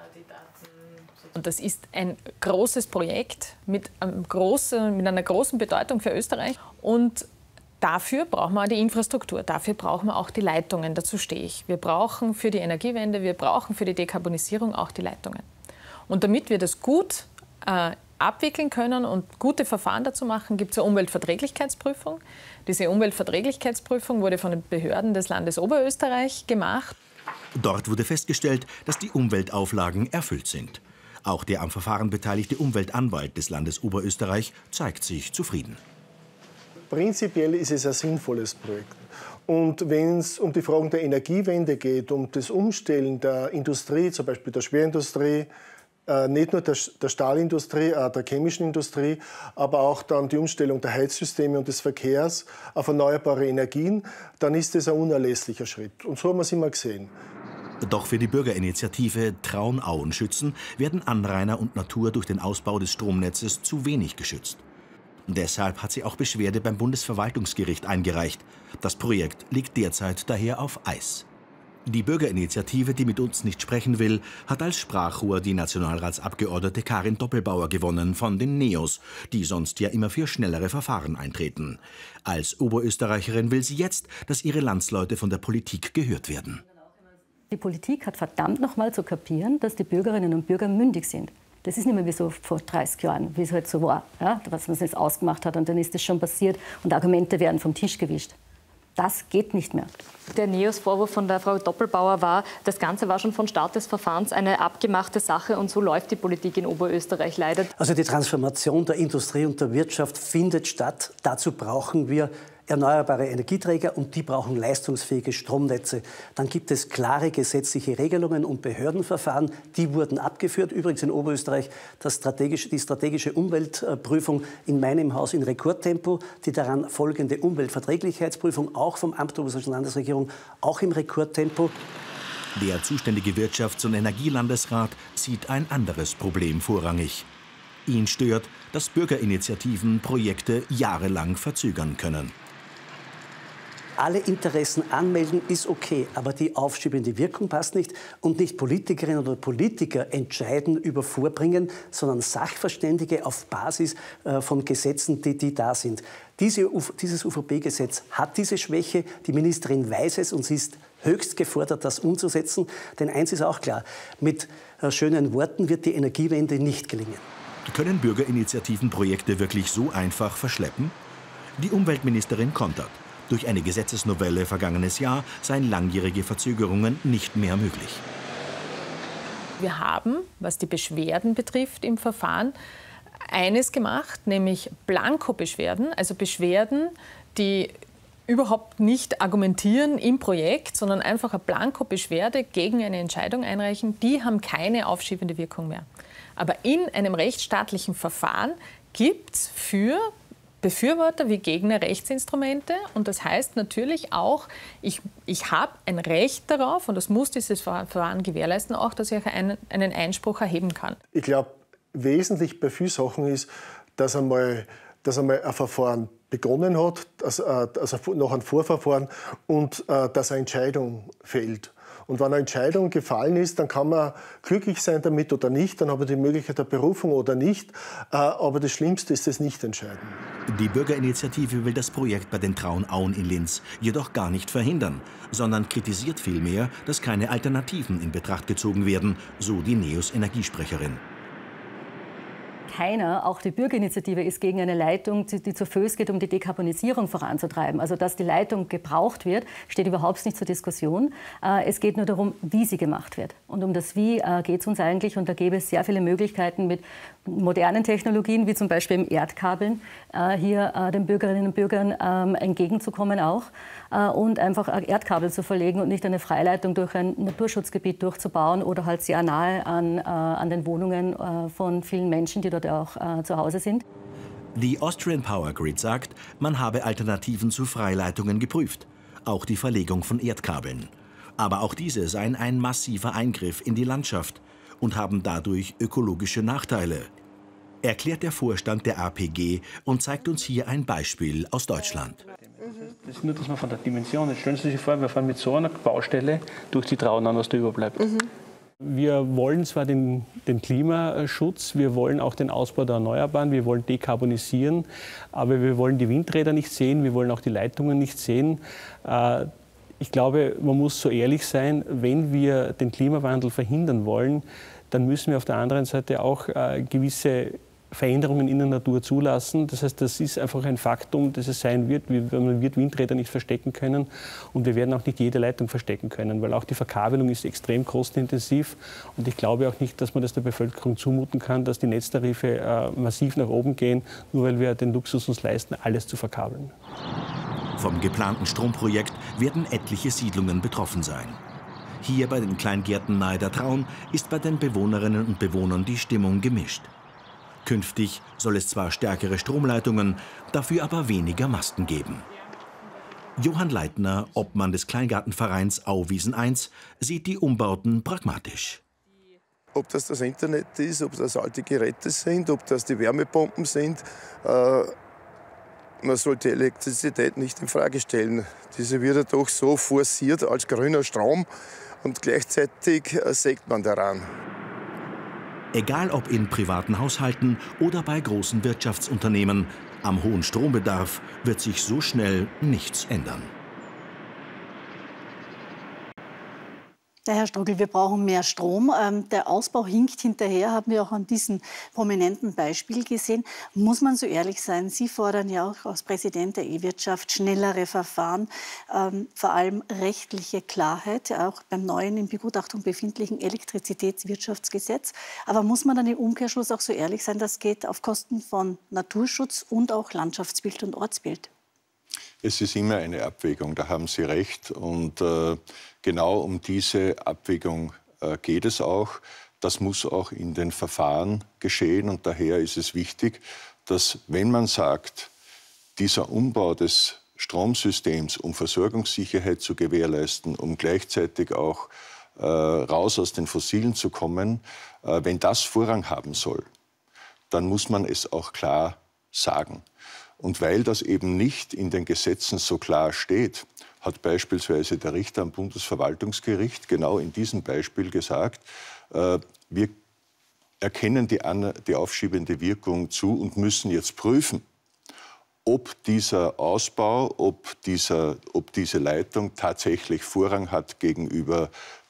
Speaker 19: Und das ist ein großes Projekt mit, einem großen, mit einer großen Bedeutung für Österreich. Und dafür brauchen wir die Infrastruktur, dafür brauchen wir auch die Leitungen, dazu stehe ich. Wir brauchen für die Energiewende, wir brauchen für die Dekarbonisierung auch die Leitungen. Und damit wir das gut äh, abwickeln können und gute Verfahren dazu machen, gibt es eine Umweltverträglichkeitsprüfung. Diese Umweltverträglichkeitsprüfung wurde von den Behörden des Landes Oberösterreich gemacht.
Speaker 17: Dort wurde festgestellt, dass die Umweltauflagen erfüllt sind. Auch der am Verfahren beteiligte Umweltanwalt des Landes Oberösterreich zeigt sich zufrieden.
Speaker 20: Prinzipiell ist es ein sinnvolles Projekt. Und wenn es um die Fragen der Energiewende geht, um das Umstellen der Industrie, zum Beispiel der Schwerindustrie, Äh, nicht nur der, der Stahlindustrie, äh, der chemischen Industrie, aber auch dann die Umstellung der Heizsysteme und des Verkehrs auf erneuerbare Energien, dann ist das ein unerlässlicher Schritt. Und so haben wir es immer gesehen.
Speaker 17: Doch für die Bürgerinitiative Traunauen schützen werden Anrainer und Natur durch den Ausbau des Stromnetzes zu wenig geschützt. Deshalb hat sie auch Beschwerde beim Bundesverwaltungsgericht eingereicht. Das Projekt liegt derzeit daher auf Eis. Die Bürgerinitiative, die mit uns nicht sprechen will, hat als Sprachrohr die Nationalratsabgeordnete Karin Doppelbauer gewonnen von den Neos, die sonst ja immer für schnellere Verfahren eintreten. Als Oberösterreicherin will sie jetzt, dass ihre Landsleute von der Politik gehört werden.
Speaker 21: Die Politik hat verdammt noch mal zu kapieren, dass die Bürgerinnen und Bürger mündig sind. Das ist nicht mehr wie so vor dreißig Jahren, wie es halt so war, ja? Was man jetzt ausgemacht hat und dann ist das schon passiert und Argumente werden vom Tisch gewischt. Das geht nicht mehr.
Speaker 22: Der Neos-Vorwurf von der Frau Doppelbauer war, das Ganze war schon von Start des Verfahrens eine abgemachte Sache und so läuft die Politik in Oberösterreich leider.
Speaker 23: Also die Transformation der Industrie und der Wirtschaft findet statt. Dazu brauchen wir erneuerbare Energieträger und die brauchen leistungsfähige Stromnetze. Dann gibt es klare gesetzliche Regelungen und Behördenverfahren, die wurden abgeführt. Übrigens in Oberösterreich das strategische, die strategische Umweltprüfung in meinem Haus in Rekordtempo, die daran folgende Umweltverträglichkeitsprüfung auch vom Amt der Oberösterreichischen Landesregierung auch im Rekordtempo.
Speaker 17: Der zuständige Wirtschafts- und Energielandesrat sieht ein anderes Problem vorrangig. Ihn stört, dass Bürgerinitiativen Projekte jahrelang verzögern können.
Speaker 23: Alle Interessen anmelden ist okay, aber die aufschiebende Wirkung passt nicht. Und nicht Politikerinnen oder Politiker entscheiden über Vorbringen, sondern Sachverständige auf Basis äh, von Gesetzen, die, die da sind. Diese, dieses U V P-Gesetz hat diese Schwäche. Die Ministerin weiß es und sie ist höchst gefordert, das umzusetzen. Denn eins ist auch klar, mit äh, schönen Worten wird die Energiewende nicht gelingen.
Speaker 17: Können Bürgerinitiativen Projekte wirklich so einfach verschleppen? Die Umweltministerin kontert. Durch eine Gesetzesnovelle vergangenes Jahr seien langjährige Verzögerungen nicht mehr möglich.
Speaker 19: Wir haben, was die Beschwerden betrifft im Verfahren, eines gemacht, nämlich Blanko-Beschwerden, also Beschwerden, die überhaupt nicht argumentieren im Projekt, sondern einfach eine Blanko-Beschwerde gegen eine Entscheidung einreichen, die haben keine aufschiebende Wirkung mehr. Aber in einem rechtsstaatlichen Verfahren gibt es für Befürworter wie Gegner Rechtsinstrumente und das heißt natürlich auch, ich, ich habe ein Recht darauf und das muss dieses Verfahren gewährleisten, auch, dass ich einen, einen Einspruch erheben kann.
Speaker 20: Ich glaube, wesentlich bei vielen Sachen ist, dass einmal, dass einmal ein Verfahren begonnen hat, also, also noch ein Vorverfahren und äh, dass eine Entscheidung fällt. Und wenn eine Entscheidung gefallen ist, dann kann man glücklich sein damit oder nicht, dann haben wir die Möglichkeit der Berufung oder nicht. Aber das Schlimmste ist es nicht entscheiden.
Speaker 17: Die Bürgerinitiative will das Projekt bei den Traun-Auen in Linz jedoch gar nicht verhindern, sondern kritisiert vielmehr, dass keine Alternativen in Betracht gezogen werden, so die NEOS-Energiesprecherin.
Speaker 21: Keiner, auch die Bürgerinitiative, ist gegen eine Leitung, die zur Föß geht, um die Dekarbonisierung voranzutreiben. Also, dass die Leitung gebraucht wird, steht überhaupt nicht zur Diskussion. Es geht nur darum, wie sie gemacht wird. Und um das Wie geht es uns eigentlich. Und da gäbe es sehr viele Möglichkeiten mit modernen Technologien, wie zum Beispiel im Erdkabeln, hier den Bürgerinnen und Bürgern entgegenzukommen auch. Und einfach Erdkabel zu verlegen und nicht eine Freileitung durch ein Naturschutzgebiet durchzubauen oder halt sehr nahe an, an den Wohnungen von vielen Menschen, die dort auch äh, zu Hause sind.
Speaker 17: Die Austrian Power Grid sagt, man habe Alternativen zu Freileitungen geprüft, auch die Verlegung von Erdkabeln. Aber auch diese seien ein massiver Eingriff in die Landschaft und haben dadurch ökologische Nachteile, erklärt der Vorstand der A P G und zeigt uns hier ein Beispiel aus Deutschland.
Speaker 18: Das ist nur, dass man von der Dimension, jetzt stellen Sie sich vor, wir fahren mit so einer Baustelle durch die Traun an, was da überbleibt. Mhm. Wir wollen zwar den, den Klimaschutz, wir wollen auch den Ausbau der Erneuerbaren, wir wollen dekarbonisieren, aber wir wollen die Windräder nicht sehen, wir wollen auch die Leitungen nicht sehen. Ich glaube, man muss so ehrlich sein, wenn wir den Klimawandel verhindern wollen, dann müssen wir auf der anderen Seite auch gewisse Veränderungen in der Natur zulassen. Das heißt, das ist einfach ein Faktum, dass es sein wird. Man wird Windräder nicht verstecken können und wir werden auch nicht jede Leitung verstecken können, weil auch die Verkabelung ist extrem kostenintensiv und ich glaube auch nicht, dass man das der Bevölkerung zumuten kann, dass die Netztarife äh, massiv nach oben gehen, nur weil wir den Luxus uns leisten, alles zu verkabeln.
Speaker 17: Vom geplanten Stromprojekt werden etliche Siedlungen betroffen sein. Hier bei den Kleingärten nahe der Traun ist bei den Bewohnerinnen und Bewohnern die Stimmung gemischt. Künftig soll es zwar stärkere Stromleitungen, dafür aber weniger Masten geben. Johann Leitner, Obmann des Kleingartenvereins Auwiesen eins, sieht die Umbauten pragmatisch.
Speaker 3: Ob das das Internet ist, ob das alte Geräte sind, ob das die Wärmepumpen sind, äh, man sollte Elektrizität nicht in Frage stellen. Diese wird ja doch so forciert als grüner Strom und gleichzeitig äh, sägt man daran.
Speaker 17: Egal ob in privaten Haushalten oder bei großen Wirtschaftsunternehmen, am hohen Strombedarf wird sich so schnell nichts ändern.
Speaker 1: Der Herr Strugel, wir brauchen mehr Strom. Ähm, der Ausbau hinkt hinterher, haben wir auch an diesem prominenten Beispiel gesehen. Muss man so ehrlich sein, Sie fordern ja auch als Präsident der E-Wirtschaft schnellere Verfahren, ähm, vor allem rechtliche Klarheit, auch beim neuen in Begutachtung befindlichen Elektrizitätswirtschaftsgesetz. Aber muss man dann im Umkehrschluss auch so ehrlich sein, das geht auf Kosten von Naturschutz und auch Landschaftsbild und Ortsbild?
Speaker 16: Es ist immer eine Abwägung, da haben Sie recht. Und äh, genau um diese Abwägung äh, geht es auch. Das muss auch in den Verfahren geschehen. Und daher ist es wichtig, dass, wenn man sagt, dieser Umbau des Stromsystems, um Versorgungssicherheit zu gewährleisten, um gleichzeitig auch äh, raus aus den Fossilen zu kommen, äh, wenn das Vorrang haben soll, dann muss man es auch klar sagen. Und weil das eben nicht in den Gesetzen so klar steht, hat beispielsweise der Richter am Bundesverwaltungsgericht genau in diesem Beispiel gesagt, äh, wir erkennen die, an, die aufschiebende Wirkung zu und müssen jetzt prüfen, ob dieser Ausbau, ob, dieser, ob diese Leitung tatsächlich Vorrang hat gegenüber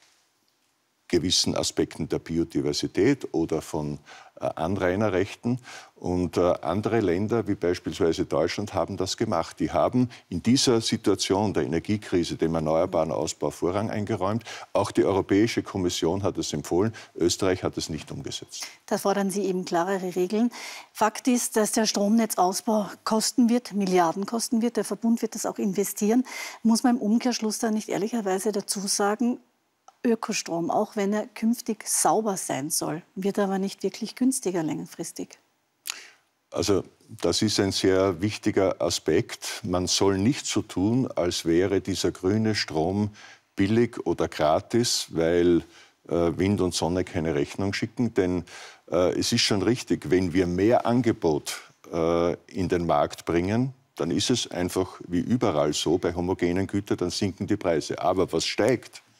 Speaker 16: gewissen Aspekten der Biodiversität oder von äh, Anrainerrechten. Und äh, andere Länder, wie beispielsweise Deutschland, haben das gemacht. Die haben in dieser Situation der Energiekrise dem erneuerbaren Ausbau Vorrang eingeräumt. Auch die Europäische Kommission hat es empfohlen. Österreich hat es nicht umgesetzt.
Speaker 1: Da fordern Sie eben klarere Regeln. Fakt ist, dass der Stromnetzausbau kosten wird, Milliarden kosten wird. Der Verbund wird das auch investieren. Muss man im Umkehrschluss da nicht ehrlicherweise dazu sagen, Ökostrom, auch wenn er künftig sauber sein soll, wird aber nicht wirklich günstiger längerfristig.
Speaker 16: Also das ist ein sehr wichtiger Aspekt. Man soll nicht so tun, als wäre dieser grüne Strom billig oder gratis, weil äh, Wind und Sonne keine Rechnung schicken. Denn äh, es ist schon richtig, wenn wir mehr Angebot äh, in den Markt bringen, dann ist es einfach wie überall so, bei homogenen Gütern, dann sinken die Preise. Aber was steigt,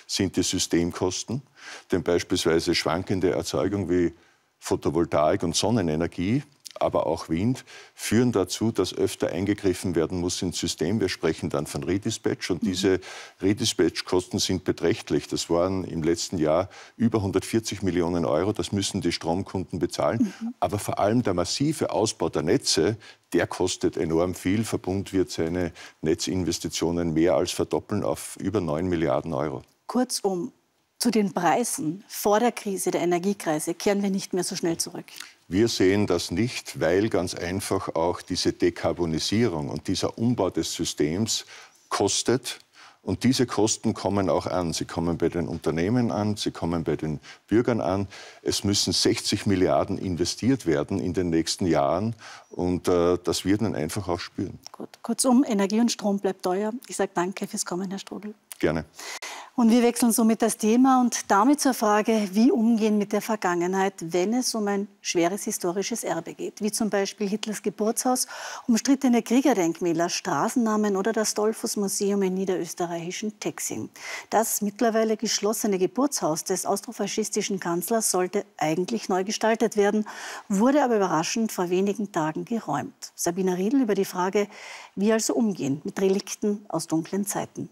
Speaker 16: sind die Systemkosten. Denn beispielsweise schwankende Erzeugung wie Photovoltaik und Sonnenenergie, aber auch Wind, führen dazu, dass öfter eingegriffen werden muss ins System. Wir sprechen dann von Redispatch und mhm. diese Redispatch-Kosten sind beträchtlich. Das waren im letzten Jahr über hundertvierzig Millionen Euro. Das müssen die Stromkunden bezahlen. Mhm. Aber vor allem der massive Ausbau der Netze, der kostet enorm viel. Verbund wird seine Netzinvestitionen mehr als verdoppeln auf über neun Milliarden Euro.
Speaker 1: Kurzum, zu den Preisen vor der Krise der Energiekrise kehren wir nicht mehr so schnell zurück.
Speaker 16: Wir sehen das nicht, weil ganz einfach auch diese Dekarbonisierung und dieser Umbau des Systems kostet. Und diese Kosten kommen auch an. Sie kommen bei den Unternehmen an, sie kommen bei den Bürgern an. Es müssen sechzig Milliarden investiert werden in den nächsten Jahren. Und äh, das wird man einfach auch spüren.
Speaker 1: Gut. Kurzum, Energie und Strom bleibt teuer. Ich sage danke fürs Kommen, Herr Strudel.
Speaker 16: Gerne.
Speaker 1: Und wir wechseln somit das Thema und damit zur Frage, wie umgehen mit der Vergangenheit, wenn es um ein schweres historisches Erbe geht, wie zum Beispiel Hitlers Geburtshaus, umstrittene Kriegerdenkmäler, Straßennamen oder das Dollfuß-Museum im niederösterreichischen Texing. Das mittlerweile geschlossene Geburtshaus des austrofaschistischen Kanzlers sollte eigentlich neu gestaltet werden, wurde aber überraschend vor wenigen Tagen geräumt. Sabina Riedl über die Frage, wie also umgehen mit Relikten aus dunklen Zeiten.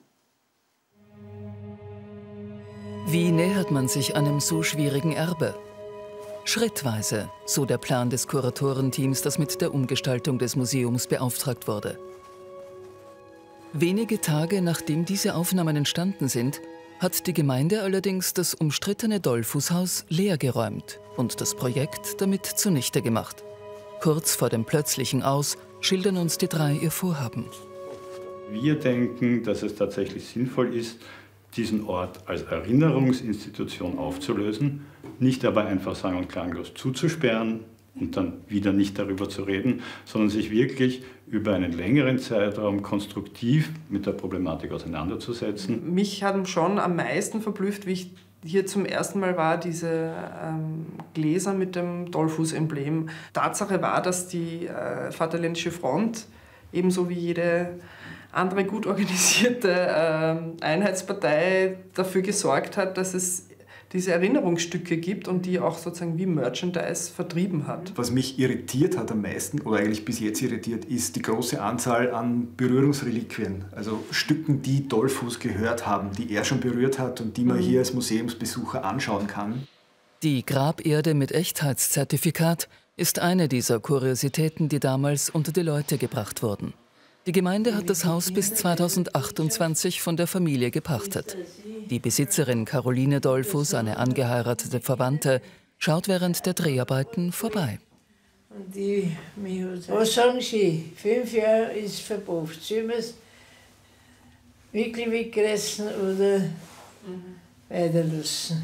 Speaker 2: Wie nähert man sich einem so schwierigen Erbe? Schrittweise, so der Plan des Kuratorenteams, das mit der Umgestaltung des Museums beauftragt wurde. Wenige Tage nachdem diese Aufnahmen entstanden sind, hat die Gemeinde allerdings das umstrittene Dollfußhaus leergeräumt und das Projekt damit zunichte gemacht. Kurz vor dem plötzlichen Aus schildern uns die drei ihr Vorhaben.
Speaker 5: Wir denken, dass es tatsächlich sinnvoll ist, diesen Ort als Erinnerungsinstitution aufzulösen, nicht aber einfach sang- und klanglos zuzusperren und dann wieder nicht darüber zu reden, sondern sich wirklich über einen längeren Zeitraum konstruktiv mit der Problematik auseinanderzusetzen.
Speaker 13: Mich hat schon am meisten verblüfft, wie ich hier zum ersten Mal war, diese ähm, Gläser mit dem Dollfuß-Emblem. Tatsache war, dass die äh, Vaterländische Front, ebenso wie jede andere gut organisierte äh, Einheitspartei dafür gesorgt hat, dass es diese Erinnerungsstücke gibt und die auch sozusagen wie Merchandise vertrieben hat.
Speaker 6: Was mich irritiert hat am meisten, oder eigentlich bis jetzt irritiert, ist die große Anzahl an Berührungsreliquien. Also Stücken, die Dollfuß gehört haben, die er schon berührt hat und die man mhm. hier als Museumsbesucher anschauen kann.
Speaker 2: Die Graberde mit Echtheitszertifikat ist eine dieser Kuriositäten, die damals unter die Leute gebracht wurden. Die Gemeinde hat das Haus bis zweitausendachtundzwanzig von der Familie gepachtet. Die Besitzerin Caroline Dollfuß, eine angeheiratete Verwandte, schaut während der Dreharbeiten vorbei.
Speaker 8: Die, was sagen Sie? Fünf Jahre ist verpufft. Sollen wir es wirklich wegreißen oder mhm. weiterlassen?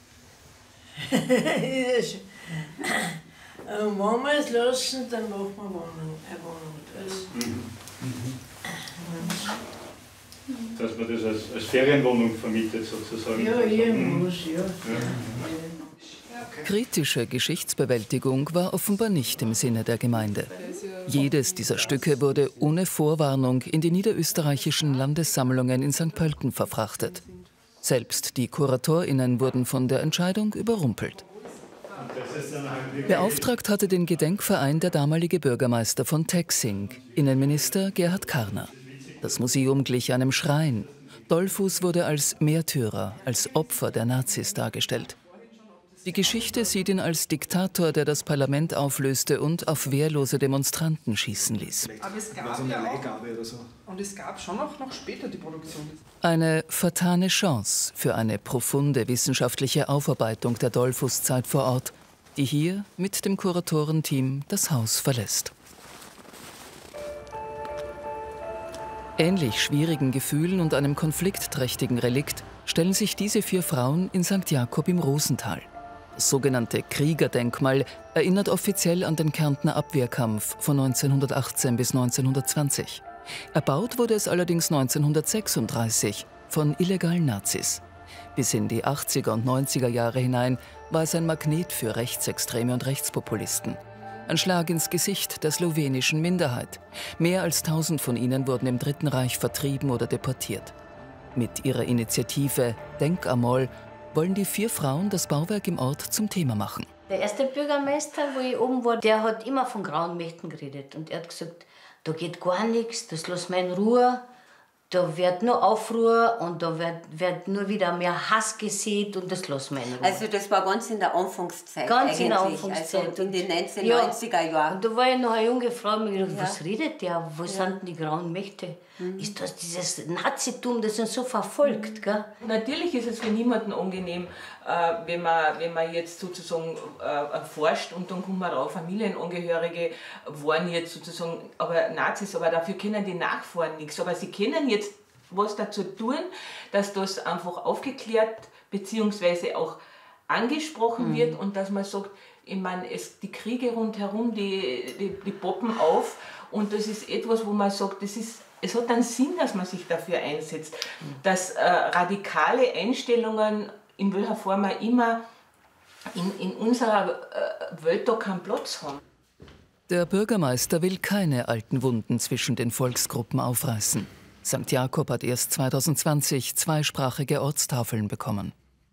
Speaker 8: Und wenn wir es lassen, dann machen wir eine Wohnung. Eine Wohnung draus. Mhm.
Speaker 5: Dass man das als, als Ferienwohnung vermietet sozusagen.
Speaker 8: Ja, irgendwas, ja. ja.
Speaker 2: Kritische Geschichtsbewältigung war offenbar nicht im Sinne der Gemeinde. Jedes dieser Stücke wurde ohne Vorwarnung in die niederösterreichischen Landessammlungen in Sankt Pölten verfrachtet. Selbst die KuratorInnen wurden von der Entscheidung überrumpelt. Beauftragt hatte den Gedenkverein der damalige Bürgermeister von Texing, Innenminister Gerhard Karner. Das Museum glich einem Schrein. Dollfuß wurde als Märtyrer, als Opfer der Nazis dargestellt. Die Geschichte sieht ihn als Diktator, der das Parlament auflöste und auf wehrlose Demonstranten schießen ließ.
Speaker 13: Aber es gab ja auch, und es gab schon auch noch später die Produktion.
Speaker 2: Eine vertane Chance für eine profunde wissenschaftliche Aufarbeitung der Dollfuß-Zeit vor Ort, die hier mit dem Kuratorenteam das Haus verlässt. Ähnlich schwierigen Gefühlen und einem konfliktträchtigen Relikt stellen sich diese vier Frauen in Sankt Jakob im Rosental. Das sogenannte Kriegerdenkmal erinnert offiziell an den Kärntner Abwehrkampf von neunzehnhundertachtzehn bis neunzehnhundertzwanzig. Erbaut wurde es allerdings neunzehnhundertsechsunddreißig von illegalen Nazis. Bis in die achtziger und neunziger Jahre hinein war es ein Magnet für Rechtsextreme und Rechtspopulisten. Ein Schlag ins Gesicht der slowenischen Minderheit. Mehr als tausend von ihnen wurden im Dritten Reich vertrieben oder deportiert. Mit ihrer Initiative Denk einmal wollen die vier Frauen das Bauwerk im Ort zum Thema machen.
Speaker 4: Der erste Bürgermeister, wo ich oben war, der hat immer von grauen Mächten geredet. Und er hat gesagt, da geht gar nichts, das lass mal in Ruhe. Da wird nur Aufruhr und da wird, wird nur wieder mehr Hass gesät und das lassen wir in Ruhe.
Speaker 7: Also das war ganz in der Anfangszeit
Speaker 4: Ganz
Speaker 7: eigentlich.
Speaker 4: in der Anfangszeit.
Speaker 7: Also in den neunzehnhundertneunziger Jahren.
Speaker 4: Ja. Und da war ich noch eine junge Frau und mir gedacht,
Speaker 7: Ja.
Speaker 4: was redet der? Wo
Speaker 7: Ja.
Speaker 4: sind denn die grauen Mächte?
Speaker 7: Mhm.
Speaker 4: Ist das dieses Nazitum, das uns so verfolgt? Gell?
Speaker 9: Natürlich ist es für niemanden angenehm, äh, wenn, man, wenn man jetzt sozusagen äh, forscht und dann kommt man rauf, Familienangehörige waren jetzt sozusagen aber Nazis, aber dafür können die Nachfahren nichts. Aber sie können jetzt was dazu tun, dass das einfach aufgeklärt bzw. auch angesprochen
Speaker 4: Mhm.
Speaker 9: wird und dass man sagt, ich meine, es, die Kriege rundherum, die, die, die poppen auf und das ist etwas, wo man sagt, das ist, es hat einen Sinn, dass man sich dafür einsetzt, dass äh, radikale Einstellungen, in welcher Form auch immer, in, in unserer äh, Welt da keinen Platz haben.
Speaker 2: Der Bürgermeister will keine alten Wunden zwischen den Volksgruppen aufreißen. Sankt Jakob hat erst zweitausendzwanzig zweisprachige Ortstafeln bekommen.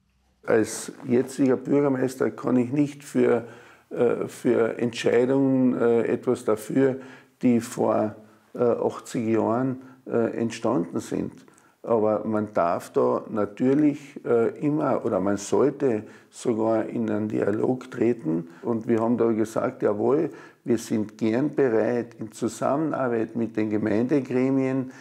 Speaker 24: Als jetziger Bürgermeister kann ich nicht für, äh, für Entscheidungen äh, etwas dafür, die vor äh, achtzig Jahren äh, entstanden sind. Aber man darf da natürlich äh, immer oder man sollte sogar in einen Dialog treten. Und wir haben da gesagt, jawohl, wir sind gern bereit, in Zusammenarbeit mit den Gemeindegremien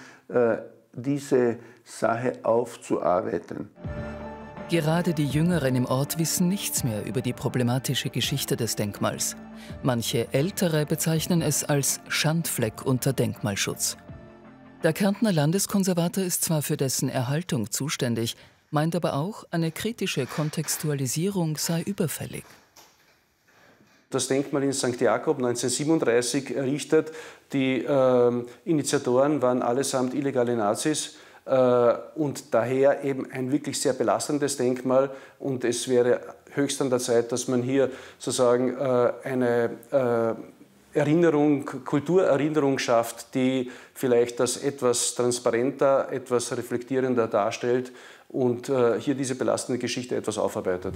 Speaker 24: diese Sache aufzuarbeiten.
Speaker 2: Gerade die Jüngeren im Ort wissen nichts mehr über die problematische Geschichte des Denkmals. Manche Ältere bezeichnen es als Schandfleck unter Denkmalschutz. Der Kärntner Landeskonservator ist zwar für dessen Erhaltung zuständig, meint aber auch, eine kritische Kontextualisierung sei überfällig.
Speaker 25: Das Denkmal in Sankt Jakob neunzehnhundertsiebenunddreißig errichtet. Die äh, Initiatoren waren allesamt illegale Nazis äh, und daher eben ein wirklich sehr belastendes Denkmal. Und es wäre höchst an der Zeit, dass man hier sozusagen äh, eine äh, Erinnerung, Kulturerinnerung schafft, die vielleicht das etwas transparenter, etwas reflektierender darstellt und äh, hier diese belastende Geschichte etwas aufarbeitet.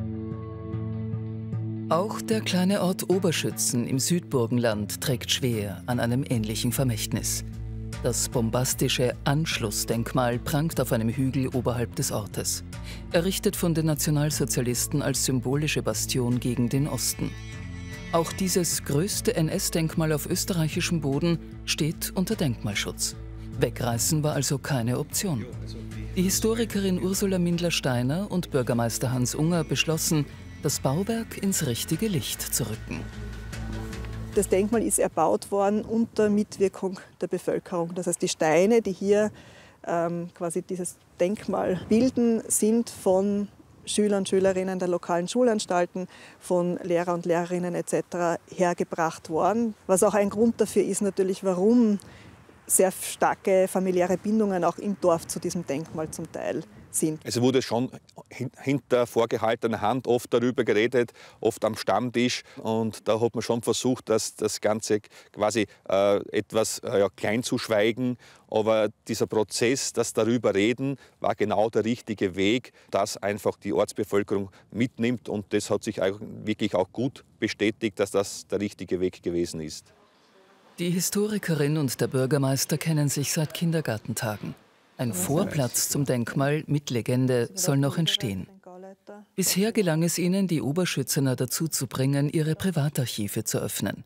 Speaker 2: Auch der kleine Ort Oberschützen im Südburgenland trägt schwer an einem ähnlichen Vermächtnis. Das bombastische Anschlussdenkmal prangt auf einem Hügel oberhalb des Ortes, errichtet von den Nationalsozialisten als symbolische Bastion gegen den Osten. Auch dieses größte N S-Denkmal auf österreichischem Boden steht unter Denkmalschutz. Wegreißen war also keine Option. Die Historikerin Ursula Mindler-Steiner und Bürgermeister Hans Unger beschlossen, das Bauwerk ins richtige Licht zu rücken.
Speaker 26: Das Denkmal ist erbaut worden unter Mitwirkung der Bevölkerung. Das heißt, die Steine, die hier ähm, quasi dieses Denkmal bilden, sind von Schülern und Schülerinnen der lokalen Schulanstalten, von Lehrer und Lehrerinnen et cetera hergebracht worden. Was auch ein Grund dafür ist natürlich, warum sehr starke familiäre Bindungen auch im Dorf zu diesem Denkmal zum Teil sind.
Speaker 27: Es wurde schon hinter vorgehaltener Hand oft darüber geredet, oft am Stammtisch. Und da hat man schon versucht, das, das Ganze quasi äh, etwas äh, ja, klein zu schweigen. Aber dieser Prozess, das darüber reden, war genau der richtige Weg, dass einfach die Ortsbevölkerung mitnimmt. Und das hat sich auch wirklich auch gut bestätigt, dass das der richtige Weg gewesen ist.
Speaker 2: Die Historikerin und der Bürgermeister kennen sich seit Kindergartentagen. Ein Vorplatz zum Denkmal mit Legende soll noch entstehen. Bisher gelang es ihnen, die Oberschützener dazu zu bringen, ihre Privatarchive zu öffnen.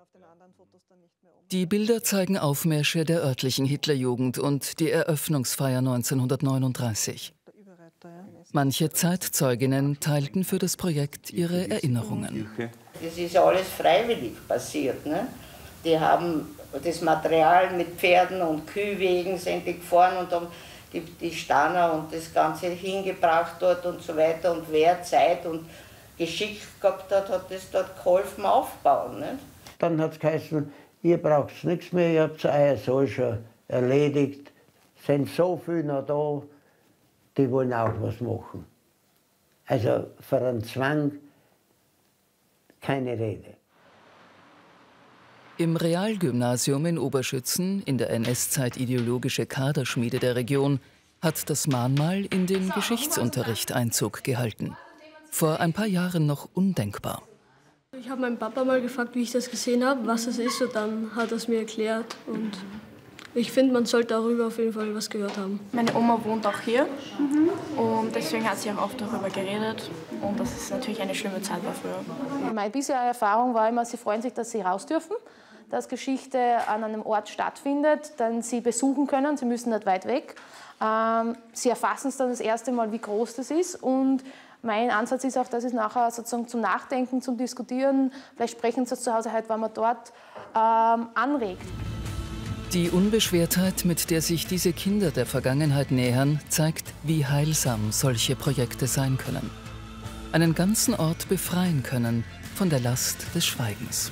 Speaker 2: Die Bilder zeigen Aufmärsche der örtlichen Hitlerjugend und die Eröffnungsfeier neunzehnhundertneununddreißig. Manche Zeitzeuginnen teilten für das Projekt ihre Erinnerungen.
Speaker 28: Das ist ja alles freiwillig passiert. Ne? Die haben das Material mit Pferden und Kühwegen sind die gefahren und haben die, die Stanner und das Ganze hingebracht dort und so weiter. Und wer Zeit und Geschick gehabt hat, hat das dort geholfen aufbauen. Nicht?
Speaker 29: Dann hat es geheißen, ihr braucht nichts mehr, ihr habt euer Soll schon erledigt. Es sind so viele noch da, die wollen auch was machen. Also für einen Zwang keine Rede.
Speaker 2: Im Realgymnasium in Oberschützen, in der N S-Zeit ideologische Kaderschmiede der Region, hat das Mahnmal in den Geschichtsunterricht Einzug gehalten. Vor ein paar Jahren noch undenkbar.
Speaker 10: Ich habe meinen Papa mal gefragt, wie ich das gesehen habe, was es ist, und dann hat er es mir erklärt. Und ich finde, man sollte darüber auf jeden Fall was gehört haben.
Speaker 11: Meine Oma wohnt auch hier und deswegen hat sie auch oft darüber geredet. Und das ist natürlich eine schlimme Zeit war früher.
Speaker 12: Meine bisherige Erfahrung war immer, sie freuen sich, dass sie raus dürfen, dass Geschichte an einem Ort stattfindet, den sie besuchen können. Sie müssen nicht weit weg. Sie erfassen es dann das erste Mal, wie groß das ist. Und mein Ansatz ist auch, dass es nachher sozusagen zum Nachdenken, zum Diskutieren, vielleicht sprechen Sie zu Hause, heute waren wir dort, ähm, anregt.
Speaker 2: Die Unbeschwertheit, mit der sich diese Kinder der Vergangenheit nähern, zeigt, wie heilsam solche Projekte sein können. Einen ganzen Ort befreien können von der Last des Schweigens.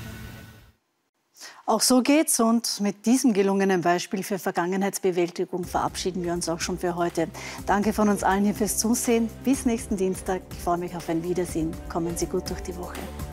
Speaker 1: Auch so geht's, und mit diesem gelungenen Beispiel für Vergangenheitsbewältigung verabschieden wir uns auch schon für heute. Danke von uns allen hier fürs Zusehen. Bis nächsten Dienstag. Ich freue mich auf ein Wiedersehen. Kommen Sie gut durch die Woche.